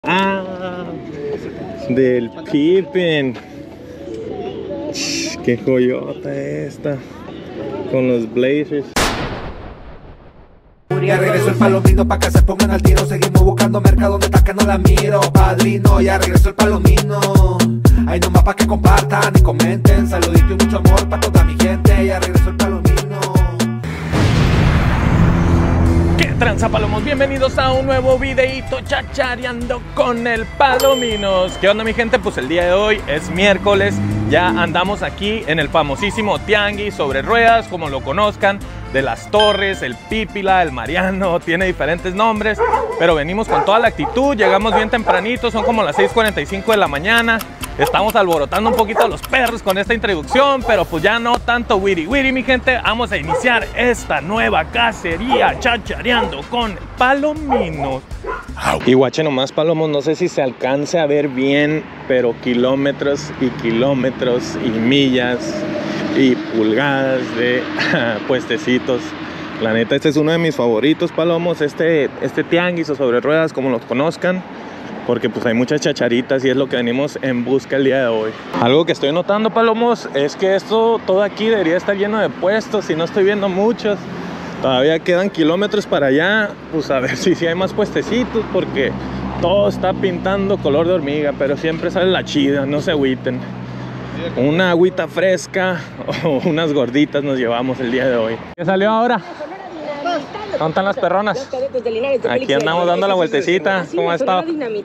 Ah, del Pippen. Qué joyota esta. Con los Blazers. Ya regresó el palomino pa' que se pongan al tiro. Seguimos buscando mercado donde está que no la miro. Padrino, ya regresó el palomino. Hay nomás pa' que compartan y comenten. Saludito y mucho amor pa' toda mi gente. Ya regresó el palomino. ¿Qué tranza, palomos? Bienvenidos a un nuevo videito chachareando con el Palominos. ¿Qué onda, mi gente? Pues el día de hoy es miércoles. Ya andamos aquí en el famosísimo Tianguis sobre ruedas, como lo conozcan, de las Torres, el Pípila, el Mariano, tiene diferentes nombres, pero venimos con toda la actitud, llegamos bien tempranito, son como las 6:45 de la mañana, estamos alborotando un poquito a los perros con esta introducción, pero pues ya no tanto wiri wiri, mi gente, vamos a iniciar esta nueva cacería chachareando con Palominos. Y guache nomás, palomos, no sé si se alcance a ver bien, pero kilómetros y kilómetros y millas y pulgadas de puestecitos. La neta, este es uno de mis favoritos, palomos, este tianguis o sobre ruedas, como los conozcan, porque pues hay muchas chacharitas y es lo que venimos en busca el día de hoy. Algo que estoy notando, palomos, es que todo aquí debería estar lleno de puestos y no estoy viendo muchos. Todavía quedan kilómetros para allá, pues a ver si hay más puestecitos, porque todo está pintando color de hormiga, pero siempre sale la chida, no se agüiten. Una agüita fresca o unas gorditas nos llevamos el día de hoy. ¿Qué salió ahora? ¿Dónde están las perronas? Aquí andamos dando la vueltecita. ¿Cómo ha estado?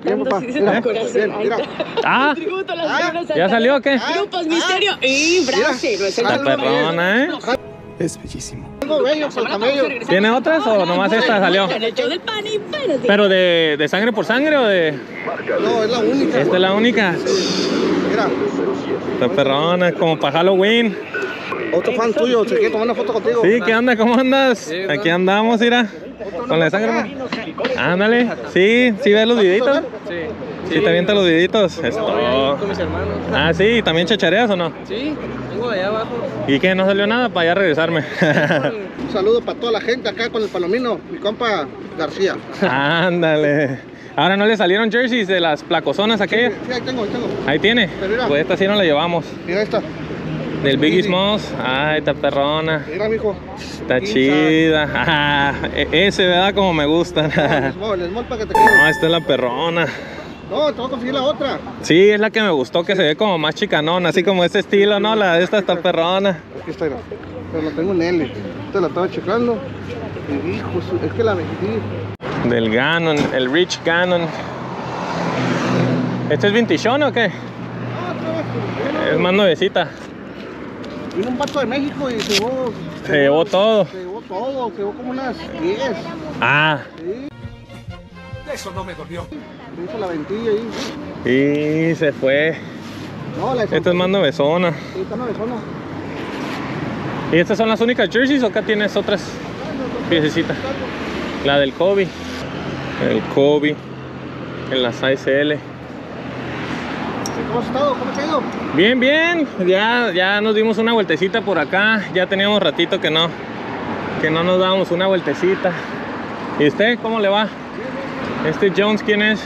Ah, ¿ya salió o qué? Grupos Misterio y Brase. La perrona, ¿eh? Es bellísimo. ¿Tiene otras o nomás esta salió? ¿Pero de sangre por sangre o de...? No, es la única. ¿Esta es la única? Mira, La perrona, como para Halloween. otro fan tuyo, se quiere tomar una foto contigo. Sí, ¿qué onda? ¿Cómo andas? Aquí andamos, mira. Con la de sangre. Ándale. Sí, ¿sí ves los videitos? Sí, te avientas los videitos. Es todo. Con mis hermanos. Ah, sí, ¿también chachareas o no? Sí, vengo de allá abajo. ¿Y qué? ¿No salió nada? Para ya regresarme. Un saludo para toda la gente acá con el Palomino, mi compa García. Ándale. Ahora no le salieron jerseys de las placozonas aquellas. Sí, ahí tengo. Ahí tiene. Pero mira. Pues esta sí no la llevamos. Mira esta. Del Biggie Smalls. Ay, está perrona. Mira, mijo. Está chida. Ah, ese, ¿verdad? Como me gusta. El small para que te quede. No, esta es la perrona. No, te voy a conseguir la otra. Sí, es la que me gustó, que se ve como más chicanona, así como este estilo, ¿no? La de esta está perrona. Aquí está, mira. Pero la tengo en L. Esta la estaba checando. Y hijo, es que la metí. Del Ganon, el Rich Ganon. ¿Este es vintichón o qué? Es más nuevecita. Vino un vato de México y se llevó todo. Se llevó todo, se llevó como unas 10. Ah, Sí, Eso no me dolió. le hizo la ventilla ahí. y se fue. No, la Esta es más nuevezona. Sí, está nuevezona. ¿Y estas son las únicas jerseys o acá tienes otras piececitas? La del Kobe. El Kobe. En la size L. ¿Cómo has estado? ¿Cómo te ha ido? Bien, bien. Ya nos dimos una vueltecita por acá. Ya teníamos ratito que no nos dábamos una vueltecita. ¿Y usted cómo le va? Este Jones, ¿quién es?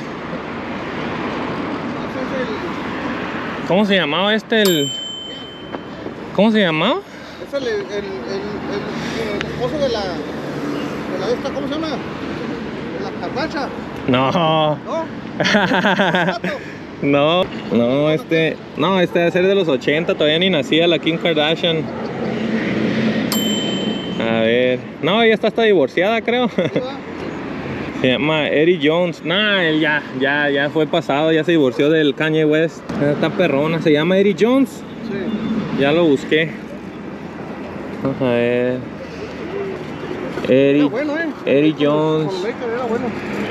¿Cómo se llamaba ¿Cómo se llamaba? Es el esposo de la esta, ¿cómo se llama? De la carnacha. No. ¿No? No, este debe ser de los 80, todavía ni nacía la Kim Kardashian. A ver, no, ella está hasta divorciada, creo. Se llama Eddie Jones. Nah, él ya fue pasado, ya se divorció del Kanye West. Esta perrona, se llama Eddie Jones. Sí. Ya lo busqué. Vamos a ver. Era bueno, Eddie Jones. Con Laker era bueno.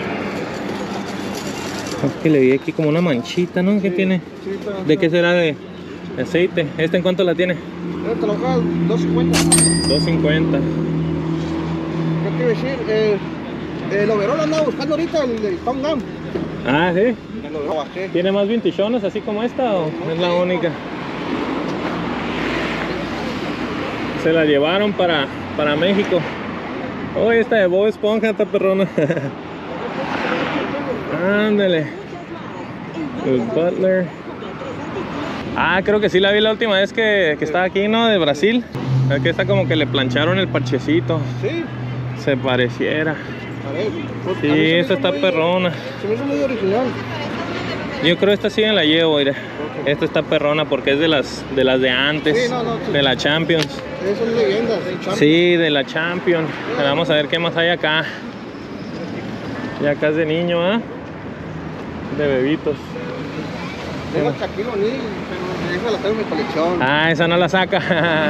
Es que le vi aquí como una manchita, ¿no? ¿Qué tiene? Sí, está, ¿De qué será? ¿De aceite? ¿Este en cuánto la tiene? Te lo pago 2.50. 2.50. ¿Qué te iba a decir? El overall andaba buscando ahorita, el Tom Gum. Ah, ¿sí? Me lo bajé. ¿Tiene más vintichones así como esta o es la única? Se la llevaron para México. Oh, esta de Bob Esponja, esta perrona. Ándale. El Butler. Ah, creo que sí la vi la última vez que estaba aquí, ¿no? De Brasil. Aquí está como que le plancharon el parchecito. Sí. Se pareciera. A ver. Sí, esta está perrona. Se me hizo muy original. Yo creo que esta sí me la llevo, mira. Esta está perrona porque es de las de antes. Sí, no, sí. De la Champions. Son leyendas. Sí, de la Champions. Vamos a ver qué más hay acá. Ya acá es de niño, ¿ah? De bebitos. Tengo Shaquille O'Neal, pero esa la tengo en mi colección. Ah, esa no la saca.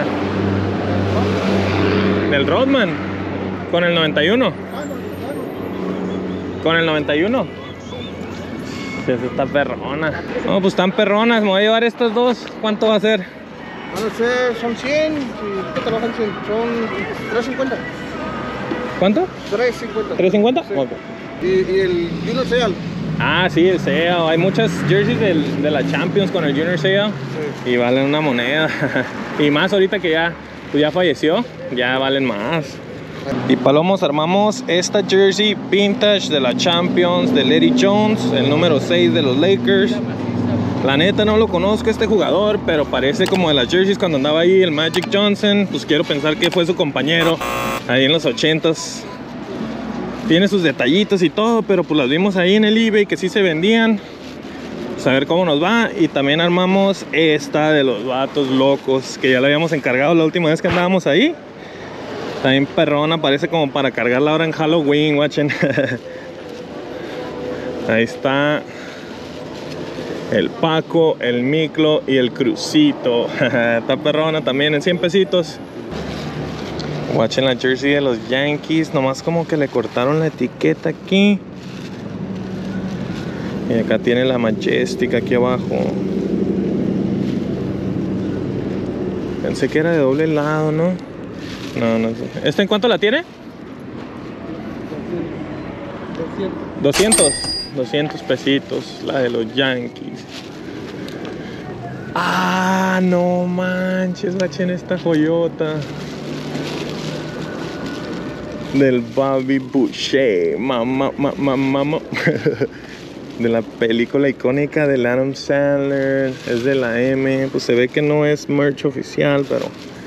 Del Rodman. Con el 91. Con el 91. Sí, esa está perrona. No, pues están perronas. Me voy a llevar estas dos. ¿Cuánto va a ser? Van a ser, son 100. ¿Qué trabajan? Son 3.50. ¿Cuánto? 3.50. ¿3.50? Sí. Ok. Y el Junior Seau. Ah, sí, el SEA. Hay muchas jerseys de la Champions con el Junior SEA. Sí. Y valen una moneda. Y más ahorita que pues ya falleció, ya valen más. Y Palomos, armamos esta jersey vintage de la Champions de Eddie Jones, el número 6 de los Lakers. La neta no lo conozco este jugador, pero parece como de las jerseys cuando andaba ahí el Magic Johnson. Pues quiero pensar que fue su compañero ahí en los 80s. Tiene sus detallitos y todo, pero pues las vimos ahí en el eBay que sí se vendían. Pues a ver cómo nos va. Y también armamos esta de los vatos locos, que ya la habíamos encargado la última vez que andábamos ahí. También perrona, parece como para cargarla ahora en Halloween, watchen. Ahí está el Paco, el Miclo y el Crucito. Está perrona también en 100 pesitos. Watchen la jersey de los Yankees. Nomás como que le cortaron la etiqueta aquí. Y acá tiene la Majestic aquí abajo. Pensé que era de doble lado, ¿no? No sé. ¿Esta en cuánto la tiene? 200 pesitos, la de los Yankees. Ah, no manches, watchen esta joyota del Bobby Boucher, mamá. De la película icónica del Adam Sandler. Es de la M. Pues se ve que no es merch oficial, pero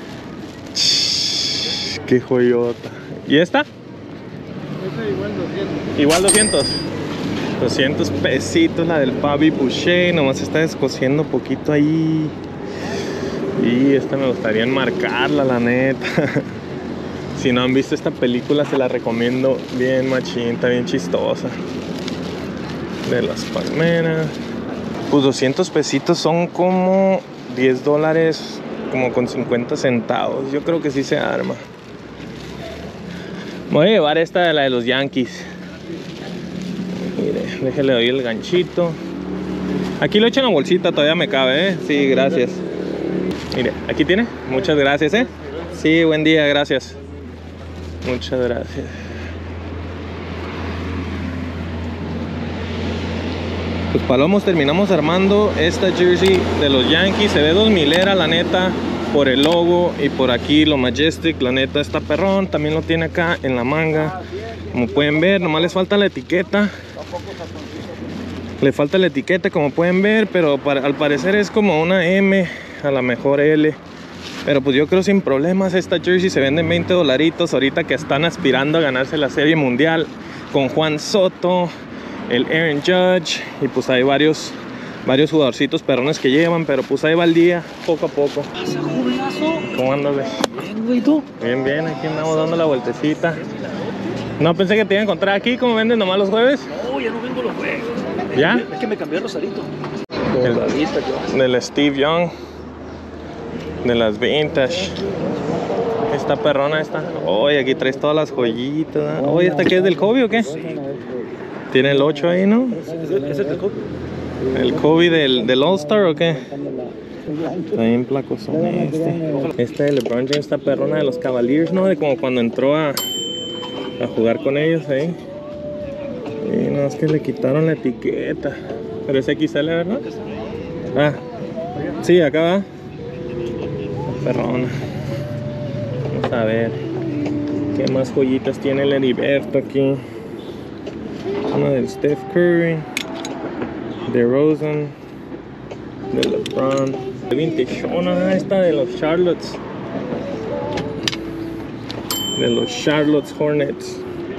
qué joyota. ¿Y esta? Esta igual 200. Igual 200 pesitos la del Bobby Boucher. Nomás está descosiendo poquito ahí. Y esta me gustaría enmarcarla, la neta. Si no han visto esta película, se la recomiendo bien machín, está bien chistosa. De las palmeras. Pues 200 pesitos son como 10 dólares, como con 50 centavos. Yo creo que sí se arma. Voy a llevar esta de la de los Yankees. Mire, déjale doy el ganchito. Aquí lo echo en la bolsita, todavía me cabe, ¿eh? Sí, gracias. Mire, aquí tiene. Muchas gracias, ¿eh? Sí, buen día, gracias. Muchas gracias. Pues Palomos, terminamos armando esta jersey de los Yankees. Se ve 2000era, la neta, por el logo y por aquí lo Majestic. La neta está perrón, también lo tiene acá en la manga. Como pueden ver, nomás les falta la etiqueta. Le falta la etiqueta, como pueden ver, pero al parecer es como una M, a lo mejor L. Pero pues yo creo sin problemas. Esta jersey se vende en 20 dolaritos ahorita que están aspirando a ganarse la Serie Mundial con Juan Soto, el Aaron Judge, y pues hay varios jugadorcitos perrones que llevan, pero pues ahí va el día, poco a poco. ¿Cómo andas, güey? Bien, güey, ¿tú? Bien, aquí andamos dando la vueltecita. No pensé que te iba a encontrar aquí. ¿Cómo venden nomás los jueves? No, ya no vengo los jueves. ¿Ya? Es que me cambié el Rosarito. Del Steve Young, de las vintage. Esta perrona esta. Oye, aquí traes todas las joyitas. Oye, ¿esta qué es del Kobe o qué? Tiene el 8 ahí, ¿no? ¿Ese es el Kobe? ¿El Kobe del All-Star o qué? También placosón este de LeBron James, esta perrona de los Cavaliers, ¿no? De como cuando entró a jugar con ellos ahí. Y no, es que le quitaron la etiqueta. Pero ese XL, ¿verdad? Ah, sí, acá va. Perrona. Vamos a ver qué más joyitas tiene el Heriberto aquí. Una del Steph Curry, DeRozan, de LeBron, de vintage. Oh, no, esta de los Charlottes. De los Charlotte Hornets.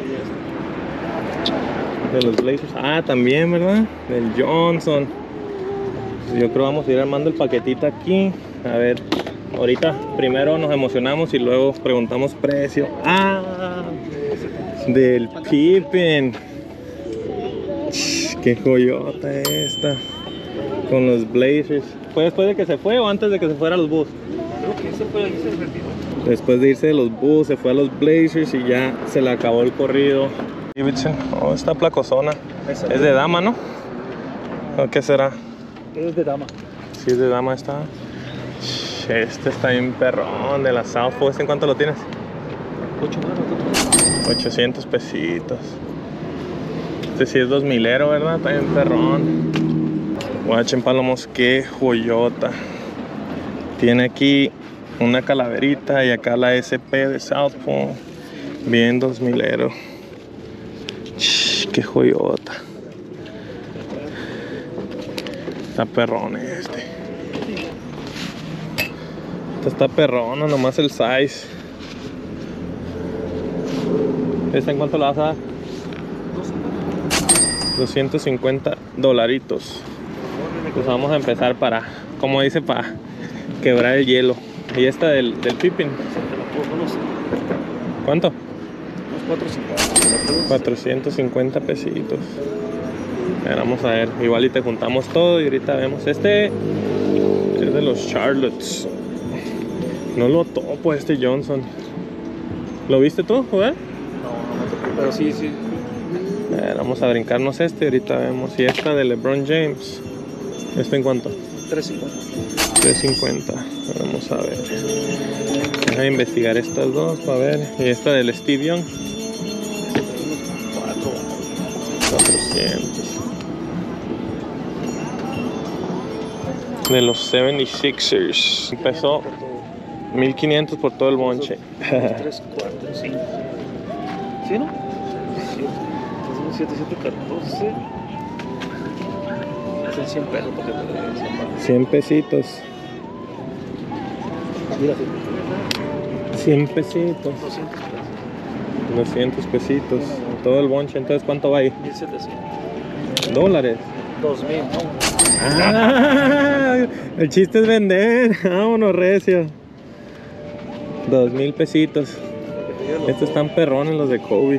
De los Blazers. Ah, también, ¿verdad? Del Johnson. Yo creo vamos a ir armando el paquetito aquí. A ver, ahorita primero nos emocionamos y luego preguntamos precio. Ah, del Pippen. Qué joyota esta. Con los Blazers. ¿Fue después de que se fue o antes de que se fuera a los Bulls? Creo que ese fue el retiro. Después de irse de los Bulls, se fue a los Blazers y ya se le acabó el corrido. Davidson, oh, esta placozona. Es de dama, ¿no? ¿O qué será? Es de dama. Sí, es de dama esta. Este está bien perrón, de la Southpaw. ¿Este en cuánto lo tienes? 8 manos. 800 pesitos. Este sí es 2000ero, ¿verdad? Está bien perrón. Guachen, palomos, qué joyota. Tiene aquí una calaverita y acá la SP de Southpaw. Bien 2000ero. Qué joyota. Está perrón este. Esta está perrona, nomás el size. ¿Esta en cuánto la vas a dar? 250 dolaritos. Pues vamos a empezar para, como dice, para quebrar el hielo. Y esta del Pippen. ¿Cuánto? 450 pesitos. Vamos a ver, igual y te juntamos todo y ahorita vemos. Este es de los Charlottes. No lo topo este Johnson. ¿Lo viste tú jugar? No, pero sí. Vamos a brincarnos este y ahorita vemos. Y esta de LeBron James. ¿Este en cuánto? 350. Vamos a ver. Voy a investigar estas dos para ver. Y esta del Steve Young. 400. De los 76ers. Empezó 1500 por todo el bonche. 3, 4, 5. ¿Sí, no? 7, 14. Hacen 100 pesos para que te den 100 pesitos. Mira, 100 pesitos. 200 pesos. 200 pesitos. Todo el bonche. Entonces, ¿cuánto va ahí? 1700. ¿Dólares? 2000, ¿no? Ah, el chiste es vender. Vámonos, recio. 2000 pesitos. Estos están perrones, los de Kobe.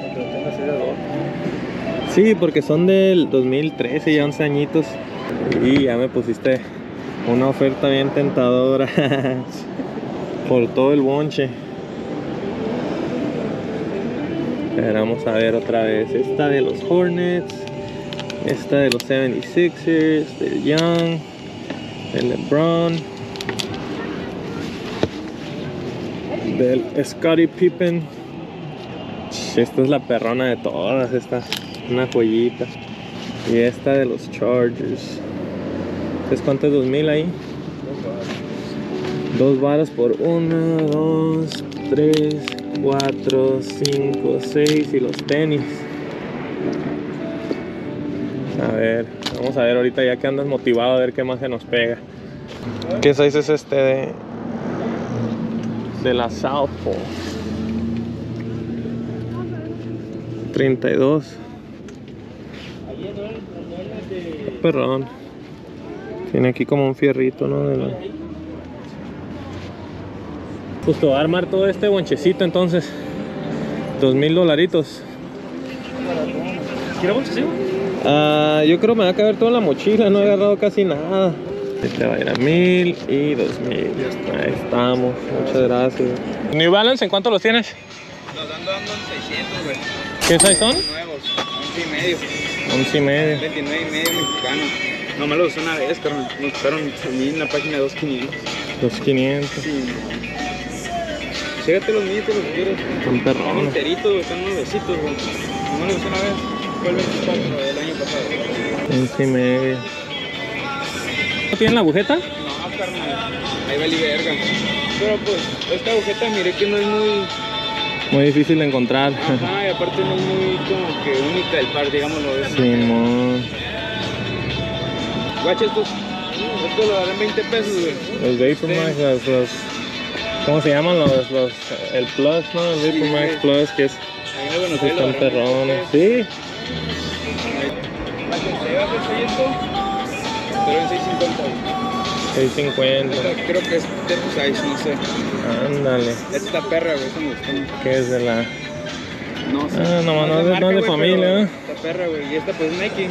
Sí, porque son del 2013, ya 11 añitos. Y ya me pusiste una oferta bien tentadora. Por todo el bonche. Vamos a ver otra vez. Esta de los Hornets. Esta de los 76ers. Del Young. Del LeBron. Del Scottie Pippen. Esta es la perrona de todas. Esta, una joyita. Y esta de los Chargers. ¿Entonces cuánto es 2000 ahí? 2 varos por 1, 2, 3, 4, 5, 6 y los tenis. A ver, vamos a ver ahorita ya que andas motivado a ver qué más se nos pega. ¿Qué size es este de la Southpaw? 32. Perrón. Tiene aquí como un fierrito, ¿no? Pues te voy a armar todo este bonchecito entonces. 2000 dolaritos. ¿Quieres bonchecito? Yo creo que me va a caber todo en la mochila, no he agarrado casi nada. Este va a ir a 1000 y 2000. Ahí estamos, muchas gracias. New Balance, ¿en cuánto los tienes? Los ando dando en 600, güey. ¿Qué size son? Nuevos, 11.5. 11.5. 29.5 mexicano. No me los usé una vez, carnal. Me gustaron a mí en la página de 2.500. 2500. Sí. Chécate los mitos, los quieres. Son perrones. Enteritos, güey, están nuevecitos, güey. No me los usé una vez. Fue el 24 del año pasado. 11.5. ¿No tienen la agujeta? No, carnal. Ahí vale verga. Pero pues, esta agujeta miré que no es Muy difícil de encontrar. Ajá, y aparte no es muy como que única del par, digámoslo. Simón. Guacha, estos lo darán 20 pesos, güey. Los Vapor Max, los ¿cómo se llaman? El Plus, ¿no? El Vapor Max Plus, que es... Ahí en Buenos Aires, Están perrones, sí. Pero en 650, güey. 650. Esta creo que es Tech Size, no sé. Ándale. Esta perra, güey, esa me gustó mucho. ¿Qué es de la...? No sé. Ah, no, no, marca, no es de güey, familia, pero ¿no? Esta perra, güey. Y esta pues Nike.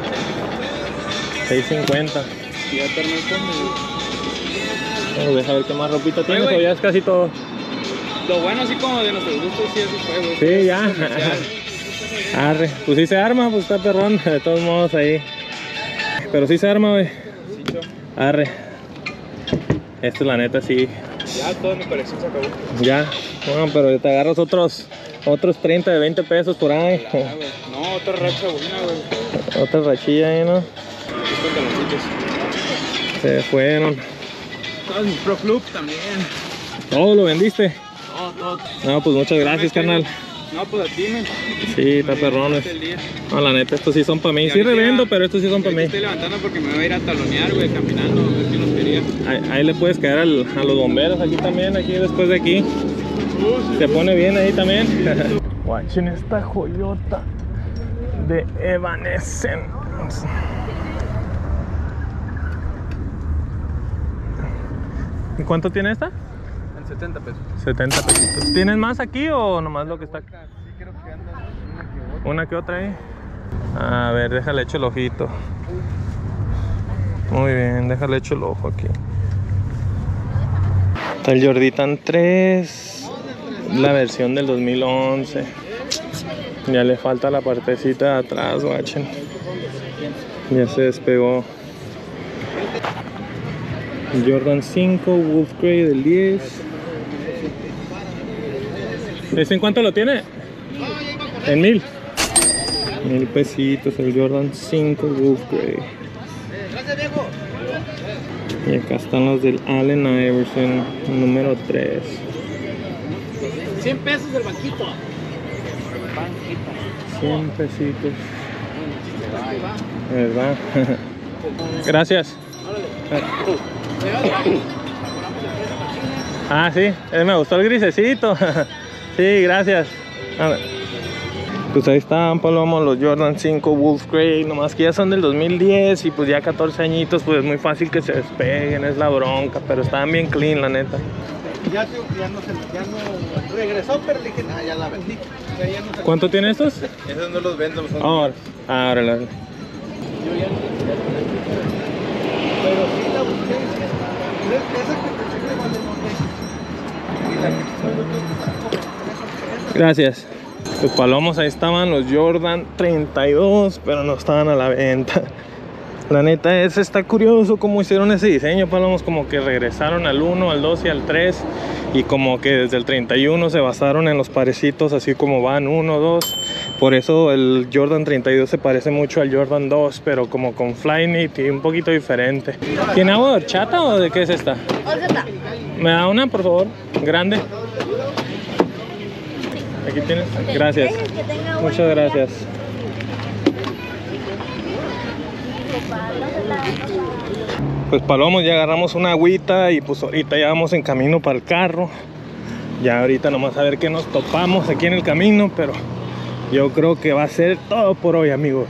650. Y ya terminó como... Vamos a dejar ver qué más ropita tienes, güey. o ya es casi todo. Lo bueno así como de nuestros gustos, sí, así fue, güey. Sí, ya. Comercial. Arre, pues sí se arma, pues está perrón, de todos modos ahí. Pero sí se arma, güey. Sí, cho. Arre. Esto la neta sí. Ya toda mi colección se acabó. Ya. Bueno, pero te agarras otros 30 de 20 pesos por ahí. Ah, güey. No, otra racha buena, güey. Otra rachilla ahí, ¿no? Estos pantaloncitos. Se fueron. Todos mis Pro Club también. ¿Todo lo vendiste? Todo. No, pues muchas gracias, carnal. No, pues a ti, men. Sí, está perrones. El día. No, la neta, estos sí son para mí. Y Sí ahorita revendo, ya- pero estos sí son para mí. Estoy levantando porque me voy a ir a talonear, güey, caminando, a ver si los quería. Ahí le puedes caer a los bomberos aquí también, aquí después de aquí. Se pone bien ahí también. Watchen esta joyota de Evanescence. ¿Y cuánto tiene esta? En 70 pesos. 70 pesitos. ¿Tienen más aquí o nomás lo que está? Sí, creo que andan una que otra. Una que otra ahí. A ver, déjale echo el ojito. Muy bien, déjale echo el ojo aquí. Está el Jordan 3, la versión del 2011. Ya le falta la partecita de atrás, guachen. Ya se despegó. Jordan 5, Wolf Grey del 10. ¿Ese en cuánto lo tiene? En 1000. 1000 pesitos el Jordan 5 Wolf Grey. Y acá están los del Allen Iverson número 3. 100 pesos el banquito. 100 pesitos. ¿Verdad? Gracias. Ah, sí, me gustó el grisecito. Sí, gracias. A ver. Pues ahí están, Palomos, los Jordan 5 Wolf Grey, nomás que ya son del 2010 y pues ya 14 añitos, pues es muy fácil que se despeguen, es la bronca, pero están bien clean, la neta. Ya no regresó, pero le dije, ya la vendí. Ya no se... ¿Cuánto tiene estos? Esos no los vendo, son... Ahora, ahora. Pero sí la busqué. Esa que pensé que vale Gracias. Los Palomos, ahí estaban los Jordan 32, pero no estaban a la venta. La neta está curioso cómo hicieron ese diseño, Palomos, como que regresaron al 1, al 2 y al 3 y como que desde el 31 se basaron en los parecitos así como van 1, 2. Por eso el Jordan 32 se parece mucho al Jordan 2, pero como con Flyknit y un poquito diferente. ¿Tiene agua de horchata o de qué es esta? Horchata. ¿Me da una, por favor? Grande. Aquí tienes. Gracias. Muchas gracias. Pues Palomos, ya agarramos una agüita y pues ahorita ya vamos en camino para el carro. Ya ahorita nomás a ver qué nos topamos aquí en el camino, pero yo creo que va a ser todo por hoy, amigos.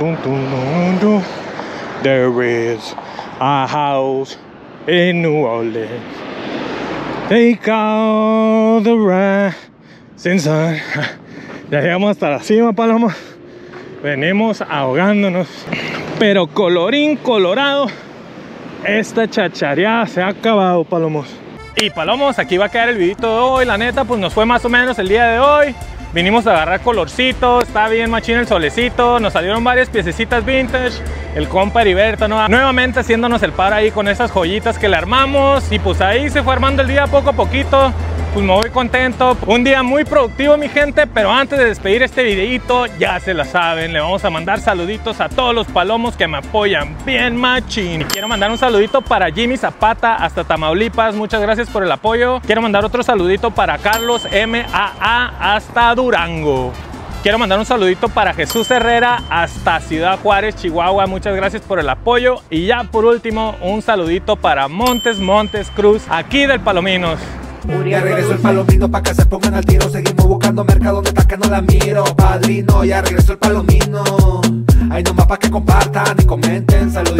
There is a house in New Orleans. Take all the rising sun. Ya llegamos hasta la cima, Palomos. Venimos ahogándonos. Pero colorín colorado, esta chachareada se ha acabado, Palomos. Y Palomos, aquí va a quedar el videito de hoy. La neta, pues nos fue más o menos el día de hoy. Vinimos a agarrar colorcitos, está bien machín el solecito. Nos salieron varias piececitas vintage. El compa Heriberto nuevamente haciéndonos el paro ahí con esas joyitas que le armamos. Y pues ahí se fue armando el día poco a poquito. Pues me voy contento. Un día muy productivo, mi gente. Pero antes de despedir este videito, ya se la saben, le vamos a mandar saluditos a todos los Palomos que me apoyan bien machín. Y quiero mandar un saludito para Jimmy Zapata hasta Tamaulipas. Muchas gracias por el apoyo. Quiero mandar otro saludito para Carlos MAA hasta Durango. quiero mandar un saludito para Jesús Herrera hasta Ciudad Juárez, Chihuahua. Muchas gracias por el apoyo. Y ya por último, un saludito para Montes Cruz, aquí del Palominos. Ya regresó el palomino pa' que se pongan al tiro. Seguimos buscando mercado donde está que no la miro. Padrino, ya regresó el palomino. Ahí nomás pa' que compartan y comenten. Saluditos.